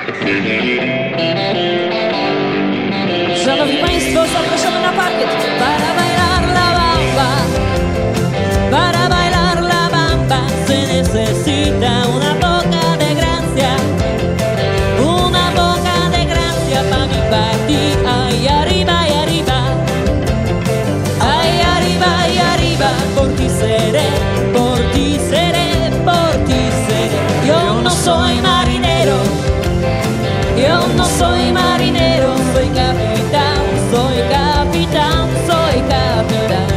Szanowni Państwo, zapraszamy na parkiet. Para bailar la bamba, para bailar la bamba se necesita una poca de gracia pa' mi party. Ay, arriba y arriba, ay, arriba y arriba, por ti seré, por ti seré, por ti seré. Yo no soy marinero, yo no soy marinero, soy capitán, soy capitán, soy capitán.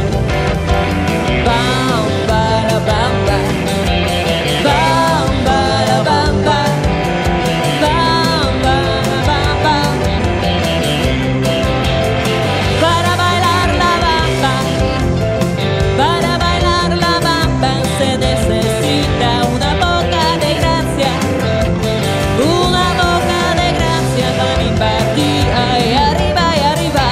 Bam, para, bam, bam. Bam, para, bam, bam. Bam, para, bam, bam. Para bailar la bamba, para bailar la bamba se necesita una poca de gracia, una poca de gracia para mi party. Ay, arriba y arriba.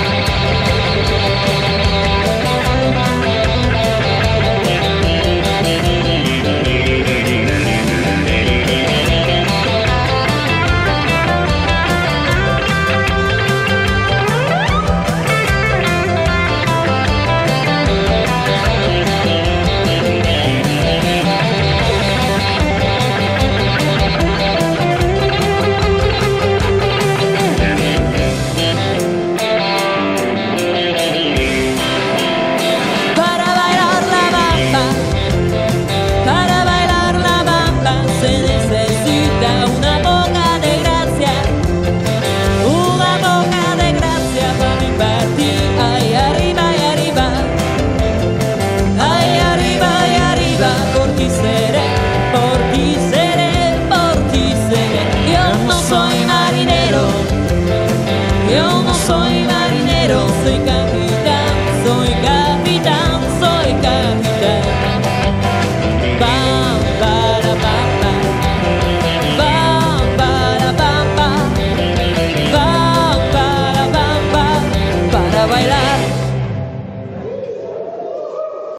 Para bailar la bamba, para bailar la bamba se necesita una poca de gracia, una poca de gracia para mi party. Ay, arriba y arriba, ay, arriba y arriba, por ti seré, por ti seré, por ti seré. Yo no soy marinero, yo no soy marinero, soy